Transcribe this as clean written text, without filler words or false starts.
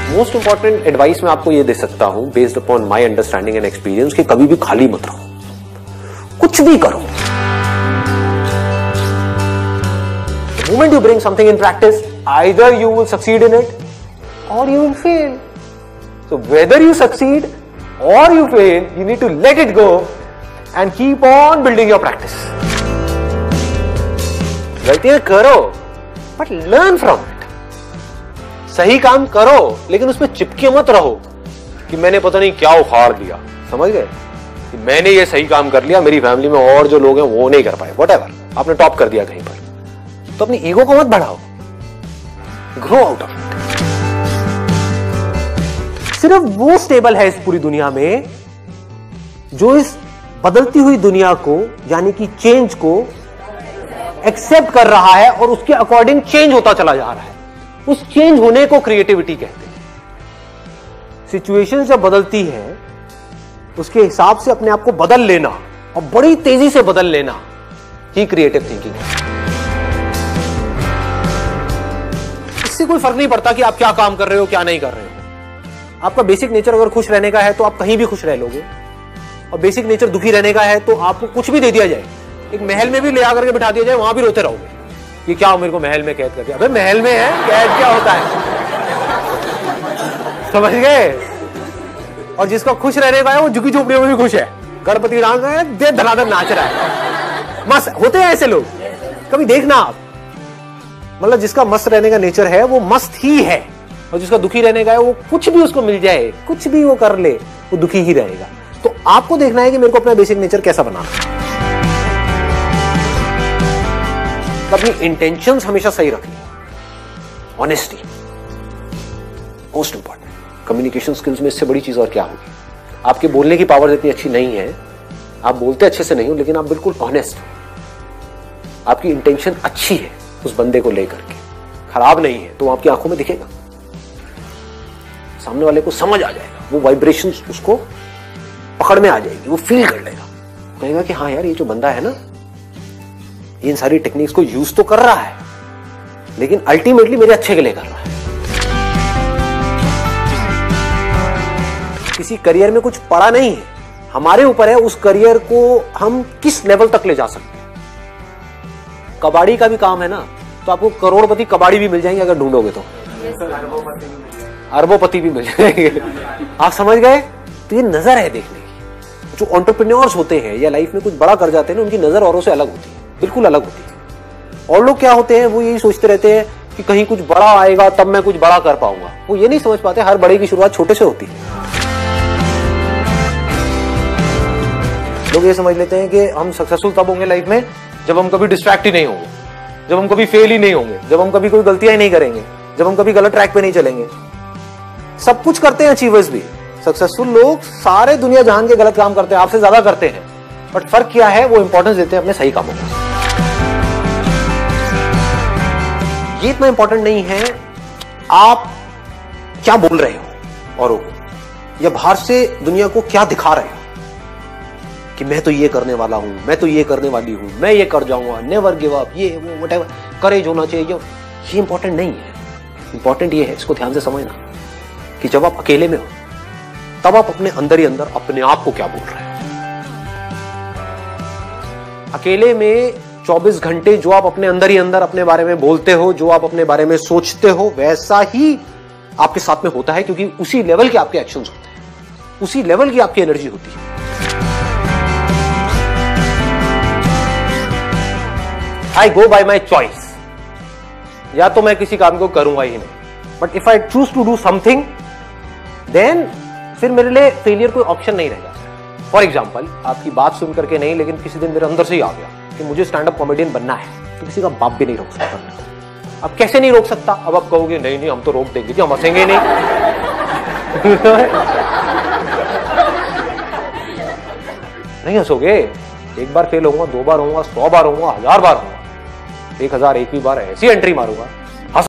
Most important advice मैं आपको ये दे सकता हूं based upon my understanding and experience कि कभी भी खाली मत रहो, कुछ भी करो। The moment you bring something in practice, either you will succeed in it or you will fail. So whether you succeed or you fail, you need to let it go and keep on building your practice. गलतियां करो but learn from it. सही काम करो लेकिन उसमें चिपके मत रहो कि मैंने पता नहीं क्या उखाड़ दिया, समझ गए कि मैंने ये सही काम कर लिया, मेरी फैमिली में और जो लोग हैं वो नहीं कर पाए, व्हाटएवर, आपने टॉप कर दिया कहीं पर, तो अपनी ईगो को मत बढ़ाओ, ग्रो आउट ऑफ इट। सिर्फ वो स्टेबल है इस पूरी दुनिया में जो इस बदलती हुई दुनिया को यानी कि चेंज को एक्सेप्ट कर रहा है और उसके अकॉर्डिंग चेंज होता चला जा रहा है। उस चेंज होने को क्रिएटिविटी कहते हैं। सिचुएशन जब बदलती है उसके हिसाब से अपने आप को बदल लेना और बड़ी तेजी से बदल लेना ही क्रिएटिव थिंकिंग है। इससे कोई फर्क नहीं पड़ता कि आप क्या काम कर रहे हो क्या नहीं कर रहे हो। आपका बेसिक नेचर अगर खुश रहने का है तो आप कहीं भी खुश रह लोगे, और बेसिक नेचर दुखी रहने का है तो आपको कुछ भी दे दिया जाए, एक महल में भी ले आकर के बिठा दिया जाए, वहां भी रोते रहोगे कि क्या मेरे को महल में कैद कर दिया। अबे महल में है, कैद क्या होता है, समझ गए। और जिसका खुश रहने का है वो झुकी झोपड़ियों में भी खुश है, गणपति डांस है, दे धनाधन नाच रहा है, मस्त होते हैं ऐसे लोग। कभी देखना आप, मतलब जिसका मस्त रहने का नेचर है वो मस्त ही है, और जिसका दुखी रहने का है वो कुछ भी उसको मिल जाए, कुछ भी वो कर ले, वो दुखी ही रहेगा। तो आपको देखना है कि मेरे को अपना बेसिक नेचर कैसा बनाना है। अपनी इंटेंशंस हमेशा सही रखनी, honesty most important. Communication skills में इससे बड़ी चीज और क्या होगी। आपके बोलने की पावर इतनी अच्छी नहीं है, आप बोलते अच्छे से नहीं हो, लेकिन आप बिल्कुल ऑनेस्ट हो, आपकी इंटेंशन अच्छी है उस बंदे को लेकर के, खराब नहीं है, तो वो आपकी आंखों में दिखेगा, सामने वाले को समझ आ जाएगा, वो वाइब्रेशन उसको पकड़ में आ जाएगी, वो फील कर लेगा, कहेगा कि हाँ यार ये जो बंदा है ना इन सारी टेक्निक्स को यूज तो कर रहा है लेकिन अल्टीमेटली मेरे अच्छे के लिए कर रहा है। किसी करियर में कुछ पड़ा नहीं है, हमारे ऊपर है उस करियर को हम किस लेवल तक ले जा सकते हैं। कबाड़ी का भी काम है ना, तो आपको करोड़पति कबाड़ी भी मिल जाएंगे अगर ढूंढोगे तो, अरबोपति भी मिल जाएंगे, आप समझ गए। तो ये नजर है देखने की। जो एंटरप्रेन्योर्स होते हैं या लाइफ में कुछ बड़ा कर जाते हैं ना, उनकी नजर औरों से अलग होती है, बिल्कुल अलग होती है। और लोग क्या होते हैं, वो यही सोचते रहते हैं कि कहीं कुछ बड़ा आएगा तब मैं कुछ बड़ा कर पाऊंगा। वो ये नहीं समझ पाते हर बड़े की शुरुआत छोटे से होती है। लोग ये समझ लेते हैं कि हम सक्सेसफुल तब होंगे लाइफ में जब हम कभी डिस्ट्रैक्ट ही नहीं होंगे, जब हम कभी फेल ही नहीं होंगे, जब हम कभी कोई गलतियां ही नहीं करेंगे, जब हम कभी गलत ट्रैक पे नहीं चलेंगे। सब कुछ करते हैं अचीवर्स भी, सक्सेसफुल लोग सारे दुनिया जहान के गलत काम करते हैं, आपसे ज्यादा करते हैं, बट फर्क क्या है, वो इंपॉर्टेंस देते हैं अपने सही कामों को। ये इतना इंपॉर्टेंट नहीं है आप क्या बोल रहे हो औरों को, या बाहर से दुनिया को क्या दिखा रहे हो कि मैं तो ये करने वाला हूं, मैं तो ये करने वाली हूं, मैं ये कर जाऊंगा, नेवर गिव अप, ये वो व्हाटएवर, करेज होना चाहिए। ये इंपॉर्टेंट नहीं है। इंपॉर्टेंट ये है, इसको ध्यान से समझना, कि जब आप अकेले में हो तब आप अपने अंदर ही अंदर अपने आप को क्या बोल रहे हो। अकेले में 24 घंटे जो आप अपने अंदर ही अंदर अपने बारे में बोलते हो, जो आप अपने बारे में सोचते हो, वैसा ही आपके साथ में होता है, क्योंकि उसी लेवल के आपके एक्शंस होते हैं, उसी लेवल की आपकी एनर्जी होती है। आई गो बाय माई चॉइस, या तो मैं किसी काम को करूंगा ही नहीं, but if I choose to do something then फिर मेरे लिए फेलियर कोई ऑप्शन नहीं रह जाता। फॉर एग्जाम्पल, आपकी बात सुन करके नहीं, लेकिन किसी दिन मेरे अंदर से ही आ गया कि मुझे स्टैंड अप कॉमेडियन बनना है, तो किसी का बाप भी नहीं रोक सकता। अब कैसे नहीं रोक सकता, अब आप कहोगे नहीं नहीं हम तो रोक देंगे जी, हम हंसेंगे नहीं। नहीं हंसोगे, एक बार फेल होऊंगा, 2 बार होऊंगा, 100 बार होऊंगा, 1000 बार होऊंगा, 1001वीं बार ऐसी एंट्री मारूंगा